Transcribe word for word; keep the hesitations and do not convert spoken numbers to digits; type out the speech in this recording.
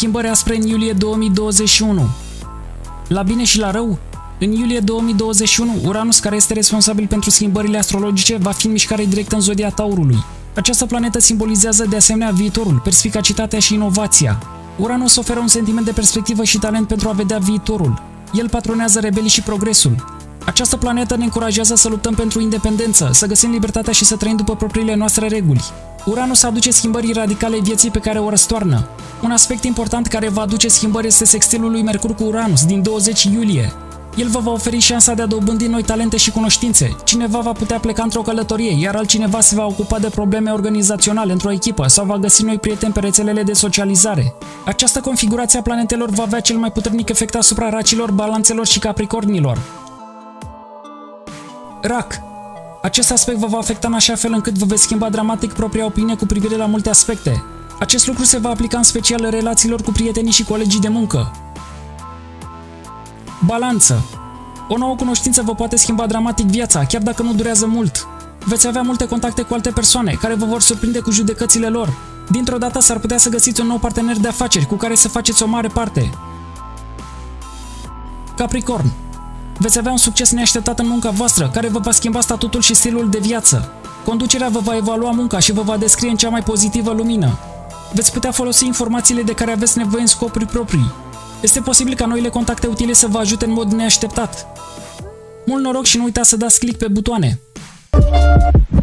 schimbări aspre în iulie două mii douăzeci și unu. La bine și la rău? În iulie două mii douăzeci și unu, Uranus, care este responsabil pentru schimbările astrologice, va fi în mișcare directă în zodia Taurului. Această planetă simbolizează de asemenea viitorul, perspicacitatea și inovația. Uranus oferă un sentiment de perspectivă și talent pentru a vedea viitorul. El patronează rebelii și progresul. Această planetă ne încurajează să luptăm pentru independență, să găsim libertatea și să trăim după propriile noastre reguli. Uranus aduce schimbări radicale vieții pe care o răstoarnă. Un aspect important care va aduce schimbări este sextilul lui Mercur cu Uranus din douăzeci iulie. El vă va oferi șansa de a dobândi noi talente și cunoștințe. Cineva va putea pleca într-o călătorie, iar altcineva se va ocupa de probleme organizaționale într-o echipă sau va găsi noi prieteni pe rețelele de socializare. Această configurație a planetelor va avea cel mai puternic efect asupra racilor, balanțelor și capricornilor. Rac. Acest aspect vă va afecta în așa fel încât vă veți schimba dramatic propria opinie cu privire la multe aspecte. Acest lucru se va aplica în special relațiilor cu prietenii și colegii de muncă. Balanță. O nouă cunoștință vă poate schimba dramatic viața, chiar dacă nu durează mult. Veți avea multe contacte cu alte persoane, care vă vor surprinde cu judecățile lor. Dintr-o dată s-ar putea să găsiți un nou partener de afaceri cu care să faceți o mare parte. Capricorn. Veți avea un succes neașteptat în munca voastră, care vă va schimba statutul și stilul de viață. Conducerea vă va evalua munca și vă va descrie în cea mai pozitivă lumină. Veți putea folosi informațiile de care aveți nevoie în scopuri proprii. Este posibil ca noile contacte utile să vă ajute în mod neașteptat. Mult noroc și nu uitați să dați click pe butoane!